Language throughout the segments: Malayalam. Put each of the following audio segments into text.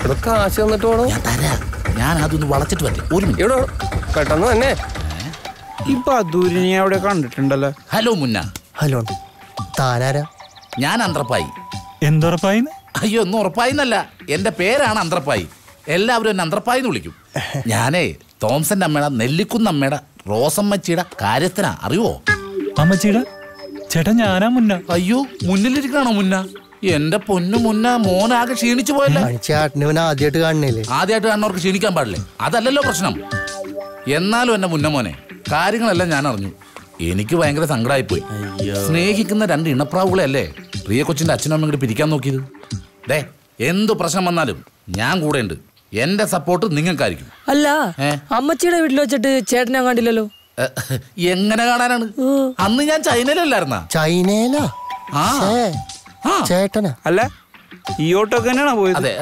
ഇവിടെ കാശ് തന്നിട്ട് വേണോ? ഞാൻ അതൊന്ന് വളച്ചിട്ട് വരട്ടെ. ഒരു മിനിറ്റ് ഇവിടെ പെട്ടെന്ന് തന്നെ. ഇപ്പൊ അദൂരിനെ അവിടെ കണ്ടിട്ടുണ്ടല്ലോ. ഹലോ മുന്ന. ഹലോ, താനാരാ? ഞാൻ അന്ത്രപ്പായി. എന്തുറപ്പായി? അയ്യോ, ഒന്നും ഉറപ്പായിന്നല്ല, എന്റെ പേരാണ് അന്ത്രപ്പായി. എല്ലാവരും എന്നെ അന്ത്രപ്പായി എന്ന് വിളിക്കും. ഞാനേ തോംസന്റെ അമ്മയുടെ നെല്ലിക്കുന്ന അമ്മയുടെ റോസമ്മച്ചിയുടെ കാര്യത്തിനാ. അറിയോ? അമ്മച്ചിയുടെ ചേട്ടാ ഞാനാ മുന്ന. അയ്യോ, മുന്നിലിരിക്കണോ മുന്ന? എന്റെ പൊന്നു മുന്ന, മോനാകെ ക്ഷീണിച്ചു പോയല്ലേ. ആദ്യമായിട്ട് കാണുന്നില്ലേ? ആദ്യമായിട്ട് കാണുന്നവർക്ക് ക്ഷീണിക്കാൻ പാടില്ലേ? അതല്ലല്ലോ പ്രശ്നം. എന്നാലും എന്റെ മുന്ന മോനെ, കാര്യങ്ങളെല്ലാം ഞാൻ അറിഞ്ഞു. എനിക്ക് ഭയങ്കര സങ്കടമായിപ്പോയി. സ്നേഹിക്കുന്ന രണ്ട് ഇണപ്രാവുകളെ അല്ലേ പ്രിയ കൊച്ചിന്റെ അച്ഛനും അമ്മയും കൂടി പിരിക്കാൻ നോക്കിയത്. ഡേ, എന്തു പ്രശ്നം വന്നാലും ഞാൻ കൂടെ ഉണ്ട്. എന്റെ സപ്പോർട്ട് നിങ്ങൾക്കായിരിക്കും. അല്ല, അമ്മച്ചിയുടെ വീട്ടിൽ വെച്ചിട്ട് ചേട്ടനെ കണ്ടില്ലല്ലോ. എങ്ങനെ കാണാനാണ്? അന്ന് ഞാൻ ചൈനയിലല്ലായിരുന്ന. ചൈനയിലാ? ചേട്ടനാ? അല്ല, ഈ ഓട്ടോ തന്നെയാണോ പോയത്? അതെ,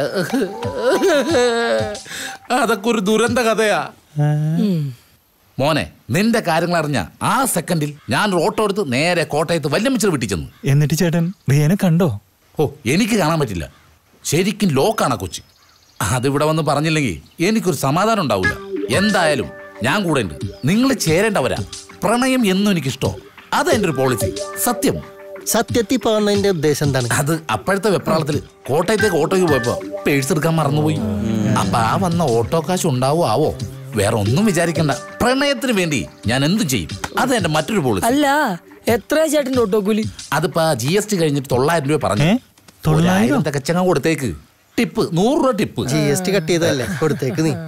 അതൊക്കെ ഒരു ദുരന്ത കഥയാ മോനെ. നിന്റെ കാര്യങ്ങൾ അറിഞ്ഞ ആ സെക്കൻഡിൽ ഞാൻ ഓട്ടോ എടുത്ത് നേരെ കോട്ടയത്ത് വല്യമ്മച്ചിയുടെ വീട്ടിൽ ചെന്നു. എന്നിട്ട് ചേട്ടൻ റിയനെ കണ്ടോ? ഓ, എനിക്ക് കാണാൻ പറ്റില്ല. ശരിക്കും ലോക്കാണ് കൊച്ചി. അതിവിടെ വന്ന് പറഞ്ഞില്ലെങ്കിൽ എനിക്കൊരു സമാധാനം ഉണ്ടാവില്ല. എന്തായാലും ഞാൻ കൂടെ ഉണ്ട്. നിങ്ങൾ ചേരേണ്ടവരാ. പ്രണയം എന്നും എനിക്കിഷ്ടോ. അത് എൻ്റെ ഒരു പോളിസി. സത്യം. സത്യത്തിൽ പറഞ്ഞതിന്റെ ഉദ്ദേശം എന്താണ്? അത് അപ്പോഴത്തെ വെപ്രാളത്തിൽ കോട്ടയത്തേക്ക് ഓട്ടോയ്ക്ക് പോയപ്പോ പേഴ്സ് എടുക്കാൻ മറന്നുപോയി. അപ്പൊ ആ വന്ന ഓട്ടോ കാശ് ഉണ്ടാവോ ആവോ? വേറെ ഒന്നും വിചാരിക്കണ്ട. പ്രണയത്തിന് വേണ്ടി ഞാൻ എന്തും ചെയ്യും. അത് എന്റെ മറ്റൊരു പോളിസി. അല്ല, എത്ര ചേട്ടൻ്റെ ഓട്ടോ കൂലി? അതിപ്പോ GST കഴിഞ്ഞിട്ട് 900 രൂപ പറഞ്ഞു. 900 കച്ചങ്ങ കൊടുത്തേക്ക്. ടിപ്പ് 100 രൂപ ടിപ്പ്. GST കട്ട് ചെയ്തല്ലേ? കൊടുത്തേക്ക് നീ.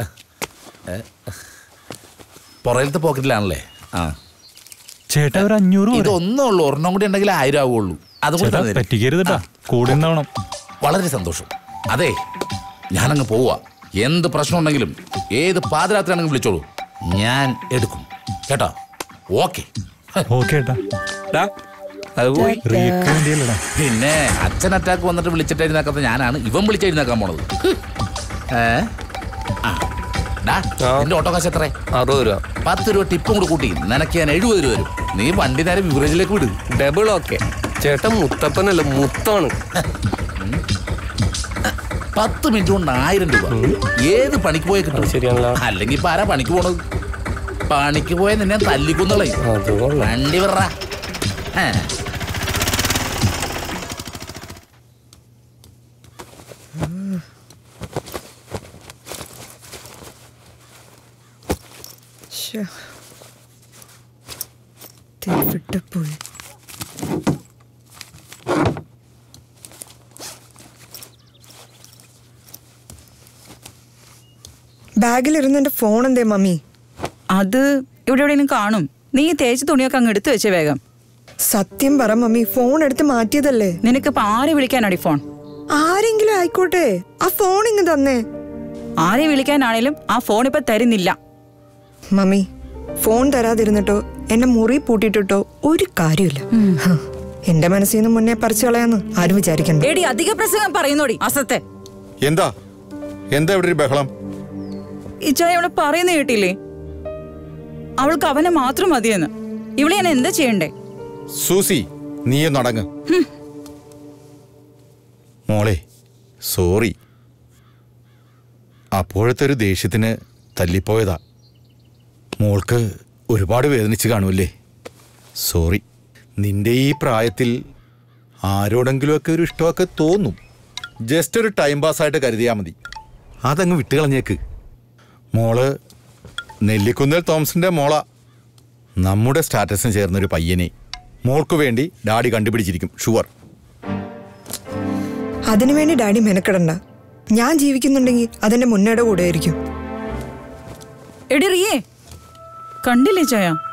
പുറയിലത്തെ പോക്കറ്റിലാണല്ലേ? ആ ചേട്ടാ, ഒരു 500. ഇതൊന്നേ ഉള്ളൂ. ഒരെണ്ണം കൂടി ഉണ്ടെങ്കിൽ 1000 ആവുള്ളൂ. അതുകൊണ്ട് പറ്റിക്കരുതട്ടാ, കൂടെ ഉണ്ടാവണം. വളരെ സന്തോഷം. അതെ, ഞാനങ്ങ് പോവാ. എന്ത് പ്രശ്നം ഉണ്ടെങ്കിലും ഏത് പാതിരാത്രി ആണെങ്കിലും വിളിച്ചോളൂ, ഞാൻ എടുക്കും കേട്ടോ. ഓക്കെ പിന്നെ അച്ഛൻ അറ്റാക്ക് വന്നിട്ട് വിളിച്ചിട്ടെഴുന്നേക്കാത്ത ഞാനാണ് ഇവൻ വിളിച്ചെഴുന്നേക്കാൻ പോണത്. എന്റെ ഓട്ടോ കാശ് എത്ര? 60 രൂപ. 10 രൂപ ടിപ്പും കൂടി കൂട്ടി നിനക്ക് ഞാൻ 70 രൂപ വരും. നീ വണ്ടി നേരെ ബിവറേജിലേക്ക് വിട്. Double okay. ചേട്ടൻ മുത്തപ്പനല്ല, മുത്താണ്. 10 മിനിറ്റ് കൊണ്ട് 1000 രൂപ. ഏത് പണിക്ക് പോയ കിട്ടും? ശരിയാണല്ലോ. അല്ലെങ്കിൽ ഇപ്പൊ ആരാ പണിക്ക് പോണത്? പണിക്ക് പോയ നിന്നെ തല്ലിക്കുന്നുള്ളേ. വണ്ടി വിറ. പോയി. ബാഗിലിരുന്ന് എന്റെ ഫോൺ എന്തേ മമ്മി? അത് ഇവിടെ എവിടെയെങ്കിലും കാണും. നീ തേച്ച് തുണിയൊക്കെ അങ്ങ് എടുത്തു വെച്ചേ വേഗം. സത്യം പറ മമ്മി, ഫോൺ എടുത്ത് മാറ്റിയതല്ലേ? നിനക്കിപ്പോ ആരെ വിളിക്കാനാടി ഫോൺ? ആരെങ്കിലും ആയിക്കോട്ടെ, ആ ഫോൺ ഇങ്ങ് തന്നേ. ആരെ വിളിക്കാനാണേലും ആ ഫോൺ ഇപ്പൊ തരുന്നില്ല. മമ്മി, ഫോൺ തരാതിരുന്നിട്ടോ എന്നെ മുറി പൂട്ടിയിട്ടോ ഒരു കാര്യമില്ല. എന്റെ മനസ്സിൽ നിന്ന് മുന്നേ പറിച്ചു കളയാന്ന് ആരും വിചാരിക്കണ്ട. എടി, അധിക പ്രസംഗം പറയുന്നോടി അസത്തെ. എന്താ എന്താ ഇവിടെ ഒരു ബഹളം? ഇച്ചായ അവളെ പറയുന്ന കേട്ടില്ലേ? അവൾക്ക് അവനെ മാത്രം മതിയെന്ന്. ഇവിടെ ഞാൻ എന്താ ചെയ്യണ്ടേ? സൂസി, നീ നടങ്ങ്. മോളെ, സോറി. അപ്പോഴത്തെ ഒരു ദേഷ്യത്തിന് തല്ലിപ്പോയതാ. മോൾക്ക് ഒരുപാട് വേദനിച്ച് കാണുമല്ലേ? സോറി. നിന്റെ ഈ പ്രായത്തിൽ ആരോടെങ്കിലുമൊക്കെ ഒരു ഇഷ്ടമൊക്കെ തോന്നും. ജസ്റ്റ് ഒരു ടൈം പാസ്സായിട്ട് കരുതിയാൽ മതി. അതങ്ങ് വിട്ടുകളഞ്ഞേക്ക്. മോള് നെല്ലിക്കുന്നൽ തോമസിൻ്റെ മോളാ. നമ്മുടെ സ്റ്റാറ്റസിന് ചേർന്നൊരു പയ്യനെ മോൾക്ക് വേണ്ടി ഡാഡി കണ്ടുപിടിച്ചിരിക്കും, ഷുവർ. അതിനുവേണ്ടി ഡാഡി മെനക്കെടണ്ട. ഞാൻ ജീവിക്കുന്നുണ്ടെങ്കിൽ അതെന്റെ മുന്നേടെ കൂടെ ആയിരിക്കും. എടി റിയേ, കണ്ടില്ലേ ചായ?